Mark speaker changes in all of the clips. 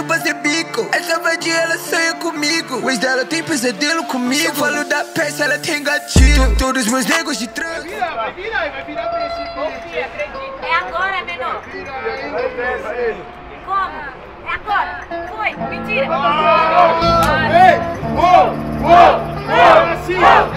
Speaker 1: de fazer bico. Essa vadia ela sonha comigo. O ex dela tem pesadelo comigo. Se eu falo da peça ela tem gatilho. Todos meus negros de tranco.
Speaker 2: Vai virar pra esse
Speaker 3: confia, acredita. É agora, menor. Como? É agora. Foi. Mentira.
Speaker 2: Ei! É assim!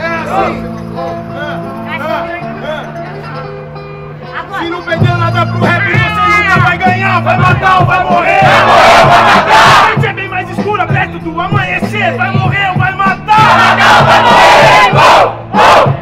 Speaker 3: Agora.
Speaker 2: Se não perdeu nada pro rap, você nunca vai ganhar. Vai matar ou vai morrer? A noite é bem mais escura, perto do amanhecer. Vai morrer ou vai matar? Vai matar ou vai morrer?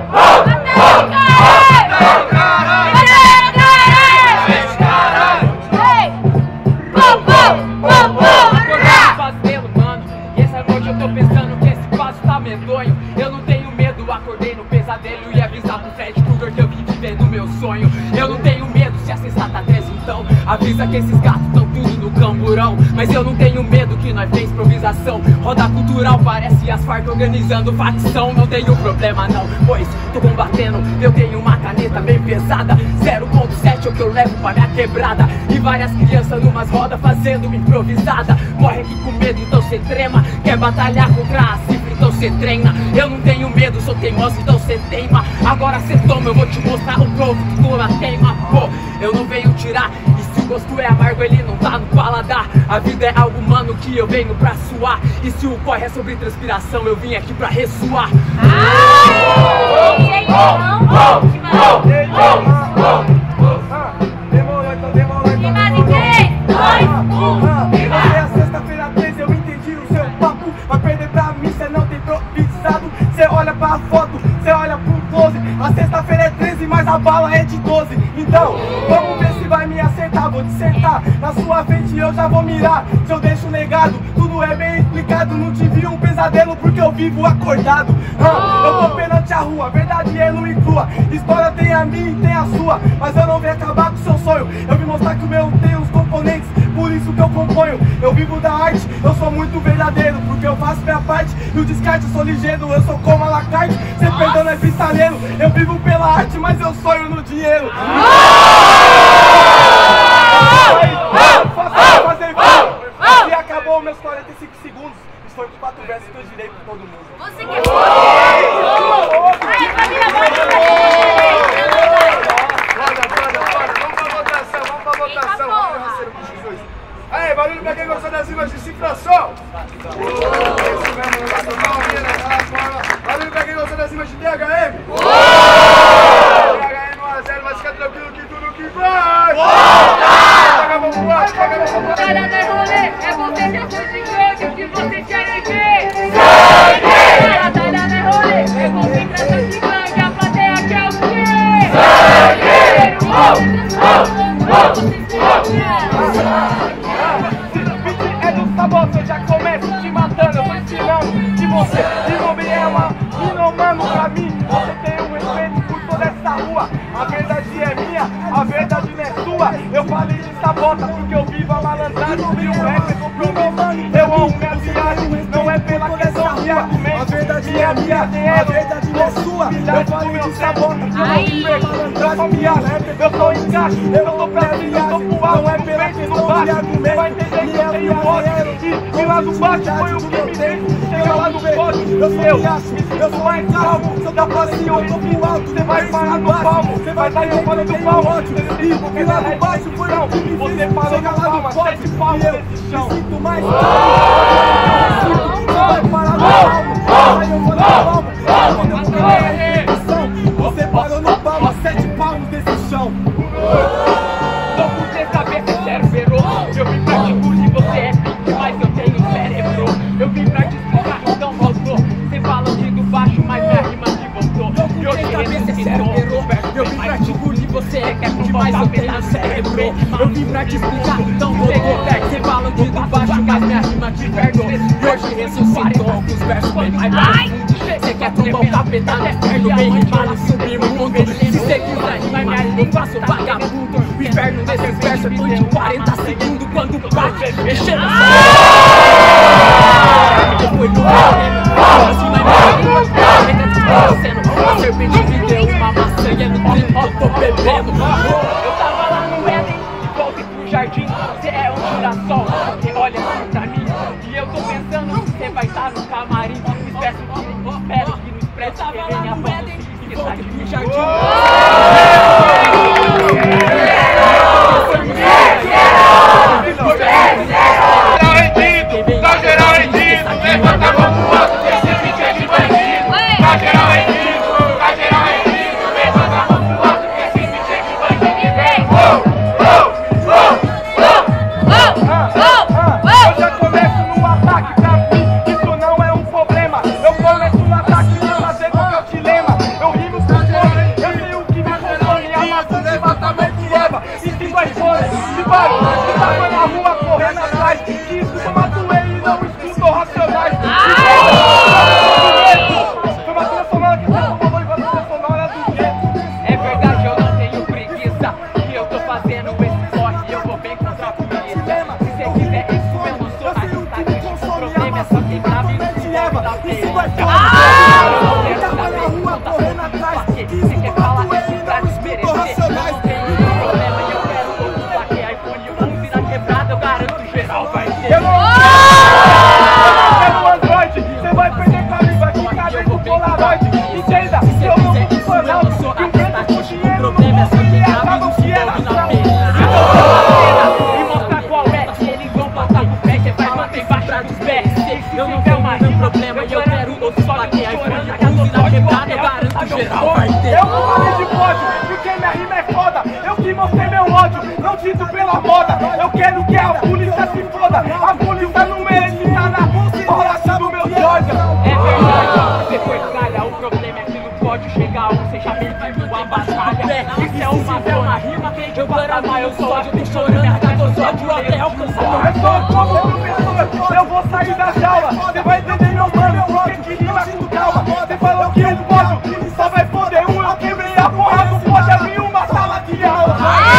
Speaker 4: Eu não tenho medo, acordei no pesadelo e avisar pro Fred Krueger que eu vim viver no meu sonho. Eu não tenho medo, se a cesta tá 13 então avisa que esses gatos tão tudo no camburão. Mas eu não tenho medo que nós fez improvisação. Roda cultural parece as Farc organizando facção. Não tenho problema não, pois tô combatendo. Eu tenho uma caneta bem pesada, 0.7 é o que eu levo pra minha quebrada. E várias crianças numas rodas fazendo improvisada. Morre aqui com medo, então cê trema. Quer batalhar contra a cifra, então cê treina. Eu não tenho medo, sou teimoso, então cê teima. Agora cê toma, eu vou te mostrar o provo que tu na teima. Pô, eu não venho tirar. E se o gosto é amargo, ele não tá no paladar. A vida é algo humano que eu venho pra suar. E se o corre é sobre transpiração, eu vim aqui pra ressoar.
Speaker 2: Demorou, então demorou.
Speaker 3: Tem mais em 3, 2, 1.
Speaker 2: Até a sexta-feira 13 eu entendi o seu papo. Vai perder pra mim, cê não tem improvisado. Cê olha pra foto, cê olha pro close. A sexta-feira é 13, mas a bala é de 12. Então, vamos ver se vai me acertar. Vou dissertar, na sua frente eu já vou mirar. Se eu deixo um legado, tudo é bem explicado. Não tive um pesadelo porque eu vivo acordado. Eu tô perante a rua, verdade é nua e crua. História tem a minha e tem a sua, mas eu não vim acabar com o seu sonho. Eu vim mostrar que o meu tem os componentes, por isso que eu componho. Eu vivo da arte, eu sou muito verdadeiro, porque eu faço minha parte e o descarte eu sou ligeiro. Eu sou como a Lacarte, cê perdão é freestaleiro. Eu vivo pela arte, mas eu sonho no dinheiro. E acabou meus 45 segundos. Isso foi por 4 versos que eu girei pra todo mundo.
Speaker 3: Você que
Speaker 2: Aí, barulho pra quem gostou das rimas de cifração. Barulho pra quem gostou das rimas de DHM. DHM 1-0, mas fica tranquilo que tudo que vai. Paga vamos voar, paga vamos voar.
Speaker 3: Batalha no rolê, é você que é seu gigante, o que vocês querem ver? Batalha no rolê, é concentração de gangue, a plateia quer o quê?
Speaker 2: É do sabota, eu já começo te matando. Eu tô ensinando que você de nome é uma inomano pra mim. Você tem um respeito por toda essa rua. A verdade é minha, a verdade não é sua. Eu falei de sabota porque eu vivo a malandragem. E o rap é compromisso, eu amo minha viagem. Não é pela questão de argumento. A verdade é minha, a verdade não é sua. Eu falei de sabota porque eu não perco. Eu tô em caixa, eu tô pra cima, eu tô pro alto. Não é pela questão de argumento. Vai entender que eu tenho ódio. E lá no baixo foi o que me fez chegar lá no pódio. Eu sou mais calmo, eu da pracinha, eu tô pro alto. Você vai parar no palmo, você vai sair fora do palmo. E lá no baixo foi o que me fez chegar lá no pódio. E eu me sinto mais calmo. Vai parar no palmo, vai eu vou no palmo. Quando eu vou na repetição, você parou no palmo, a 7 palmos desse chão.
Speaker 4: Tô com 3 cabeças e cérebro. Eu vim pra te engolir, você é pique, mas eu tenho cérebro. Eu vim pra te explicar, então voltou. Cê fala aqui do baixo, mas minha rima te voltou. E hoje ressuscitou. Eu vim pra te engolir, você é pique, mas eu tenho cérebro. Eu vim pra te explicar, então voltou. Cê fala aqui do baixo, mas minha rima te perdoou. E hoje ressuscitou com os versos bem mais profundos. Cê quer trombar o capeta, é perto, vem rimar a subir no mundo. Se cê quiser rimar minha língua, faço vagabundo. O inverno desses versos é tudo de 40 segundos. Quando bate, mexendo no foi no assim na minha língua. A serpente me deu uma maçã e é no trem, ó, tô bebendo. Eu tava lá no Éden e voltei pro jardim. você é um girassol. Porque olha assim pra mim, e eu tô pensando que você vai estar no camarim. Espero que no Expresso que vem a banda e esqueça de mim, jardim.
Speaker 2: Tá geral rendido, levanta a mão pro alto, esse beat é de bandido. Tá geral rendido, levanta a mão pro alto, esse beat é de bandido. E vem! Eu já começo no ataque, pra mim isso não é um problema. Eu começo no ataque pra fazer com que eu te lembra. Eu rimo com fome, eu sei o que me consome. A maçã de matamento te leva, e se vai fora. Se vai, você tava na rua correndo atrás, que isso eu mato ele e não escuto racionais. Foi uma trilha sonora que transformou em trilha sonora do gueto.
Speaker 4: É verdade, eu não tenho preguiça, e eu tô fazendo esse corre e eu vou bem contra a polícia. Se você quiser isso, eu não sou artista, que o problema é só quem sabe e não se leva da polícia. Eu não quero saber, não tá correndo atrás, você quer falar isso pra desmerecer. Eu não tenho problema e eu quero outro plaque, iPhone 11 na quebrada, eu garanto geral vai ter.
Speaker 2: Eu não quero Android, você vai perder caminho, vai ficar dentro do Polaroid. Entenda, eu não sou funcional, que o preto com dinheiro não consegue acaba o que era ação.
Speaker 4: E mostrar qual é que eles vão passar pro pé, que vai manter embaixo dos pés. Eu não tenho mais problema e eu quero outro plaque, iPhone 11 na quebrada, eu garanto geral vai ter.
Speaker 2: Eu não falei de pódio, porque minha rima é foda. Eu que mostrei meu ódio, não dito pela moda. Eu quero que a polícia se foda. A polícia não merece estar na bola do meu Jordan.
Speaker 4: É verdade, você foi calha, o problema é que não pode chegar um, você já perdeu a batalha. Isso é uma rima, eu Guarama, eu sou a chorando, tô só de até alcançar.
Speaker 2: Eu sou como professor, eu vou sair da jaula. Você vai entender meu mano, porque que rima com calma. Você falou que o pódio só vai poder um, eu quebrei a porra do pódio, abri uma sala de aula.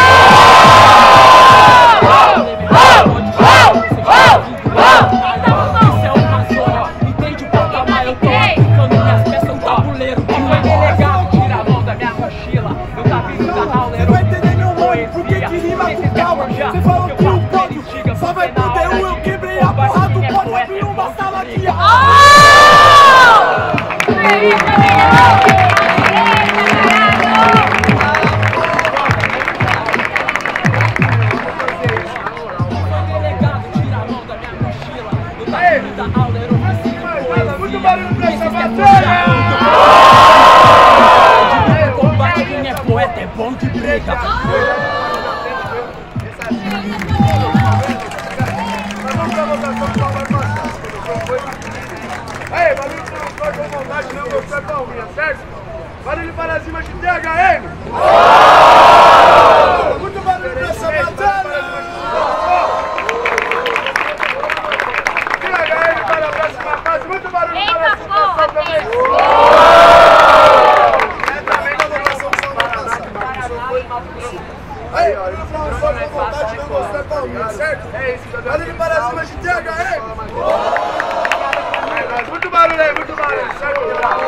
Speaker 4: Isso é uma zona, entende o patamar, eu tô aplicando minhas peças no tabuleiro. Foi delegado, tira a mão da minha mochila. Eu tava indo da aula, era
Speaker 2: Vai entender meu mano, porque que rima com calma. Você falou que o pódio só vai poder um, eu quebrei a porra do pódio, abri uma sala de aula. Muito barulho pra essa batalha!
Speaker 4: Combate, quem é poeta é bom de briga.
Speaker 2: Aí, barulho que não pode com vontade, não, meu pé palminha, certo? Barulho para cima de THM! Muito barulho pra essa batalha! THM para a próxima fase, muito barulho para a situação também! Aí, ó, não pode com vontade, não, meu pé palminha, certo? É isso, barulho para cima de THM! Muito barulho aí, muito barulho, certo?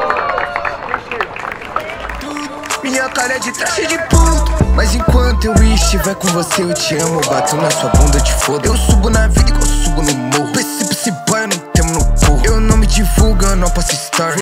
Speaker 1: Minha cara é de traje de puto, mas enquanto eu estiver com você eu te amo. Eu bato na sua bunda, te foda. Eu subo na vida igual eu subo no morro. Esse boy eu não temo no corpo. Eu não me divulgo, eu não posso estar.